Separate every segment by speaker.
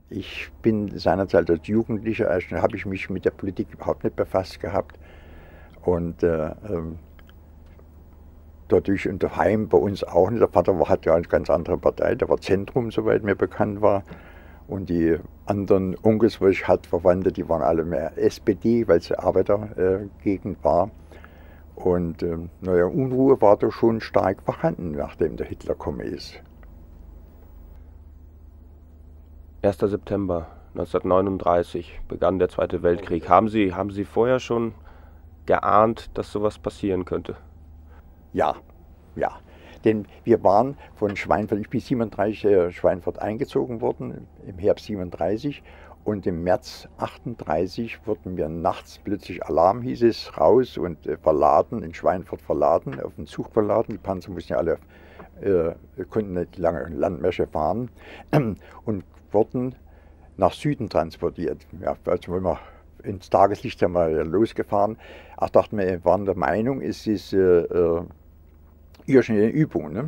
Speaker 1: Ich bin seinerzeit als Jugendlicher, habe ich mich mit der Politik überhaupt nicht befasst gehabt. Und dadurch und daheim bei uns auch nicht. Der Vater hat ja eine ganz andere Partei, der war Zentrum, soweit mir bekannt war. Und die anderen Onkels, wo ich hatte, Verwandte, die waren alle mehr SPD, weil es Arbeitergegend war. Und naja, Unruhe war da schon stark vorhanden, nachdem der Hitler gekommen ist.
Speaker 2: 1. September 1939 begann der Zweite Weltkrieg. Haben Sie vorher schon geahnt, dass sowas passieren könnte?
Speaker 1: Ja, ja. Denn wir waren von Schweinfurt, ich bin 37 Schweinfurt eingezogen worden, im Herbst 37. Und im März 38 wurden wir nachts plötzlich Alarm, hieß es, raus und verladen, in Schweinfurt verladen, auf den Zug verladen. Die Panzer mussten ja alle, konnten nicht lange Landmärsche fahren und wurden nach Süden transportiert. Ja, also wenn wir ins Tageslicht haben wir losgefahren. Ach, dachten wir waren der Meinung, es ist irgendeine Übung. Ne?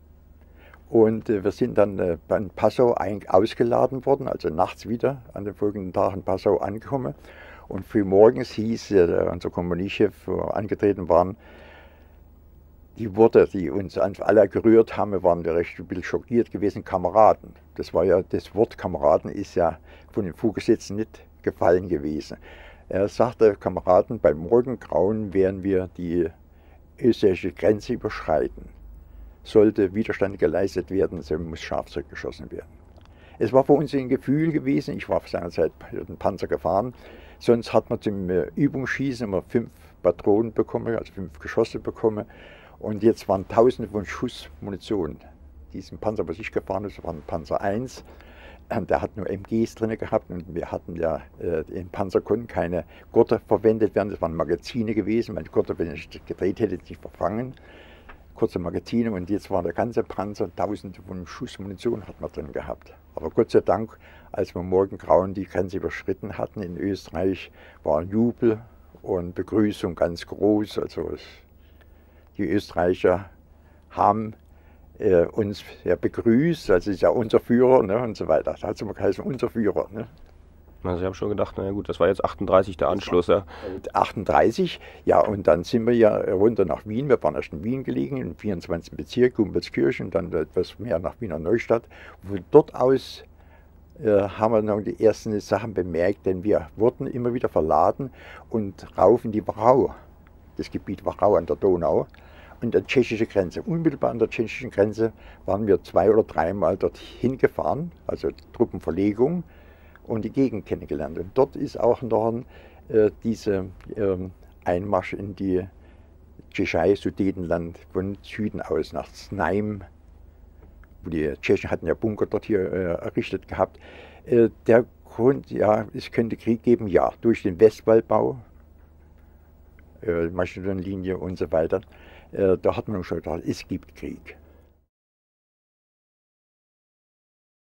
Speaker 1: Und wir sind dann in Passau ausgeladen worden, also nachts wieder an den folgenden Tag in Passau angekommen. Und frühmorgens hieß, unser Kompaniechef, wo wir angetreten waren, die Worte, die uns alle gerührt haben, wir waren recht ein bisschen schockiert gewesen, Kameraden. Das war ja, das Wort Kameraden ist ja von den Vorgesetzten nicht gefallen gewesen. Er sagte, Kameraden, beim Morgengrauen werden wir die österreichische Grenze überschreiten. Sollte Widerstand geleistet werden, so muss scharf zurückgeschossen werden. Es war für uns ein Gefühl gewesen, ich war seinerzeit den Panzer gefahren, sonst hat man zum Übungsschießen immer 5 Patronen bekommen, also 5 Geschosse bekommen. Und jetzt waren Tausende von Schuss Munition. Diesen Panzer, was ich gefahren habe, war ein Panzer 1. Der hat nur MGs drin gehabt und wir hatten ja, im Panzer konnten keine Gurte verwendet werden, das waren Magazine gewesen. Meine Gurte, wenn ich gedreht hätte, sich verfangen. Kurze Magazine und jetzt war der ganze Panzer, Tausende von Schuss Munition hat man drin gehabt. Aber Gott sei Dank, als wir morgengrauen die Grenze überschritten hatten in Österreich, war Jubel und Begrüßung ganz groß. Also die Österreicher haben uns ja begrüßt, also ist ja unser Führer, ne, und so weiter. Da hat es immer geheißen, unser Führer. Ne.
Speaker 2: Also ich habe schon gedacht, naja gut, das war jetzt 38 der Anschluss. Ja.
Speaker 1: 38, ja, und dann sind wir ja runter nach Wien. Wir waren erst in Wien gelegen, im 24. Bezirk, Gumbelskirchen, dann etwas mehr nach Wiener Neustadt. Von dort aus haben wir noch die ersten Sachen bemerkt, denn wir wurden immer wieder verladen und rauf in die Wachau, das Gebiet Wachau an der Donau. Und an der tschechischen Grenze. Unmittelbar an der tschechischen Grenze waren wir 2- oder 3-mal dorthin gefahren, also Truppenverlegung, und die Gegend kennengelernt. Und dort ist auch noch dieser Einmarsch in die Tschechei, Sudetenland, von Süden aus nach Znaim, wo die Tschechen hatten ja Bunker dort hier errichtet gehabt. Der Grund, ja, es könnte Krieg geben, ja, durch den Westwallbau, Maschinenlinie und so weiter. Da hat man schon gedacht, es gibt Krieg.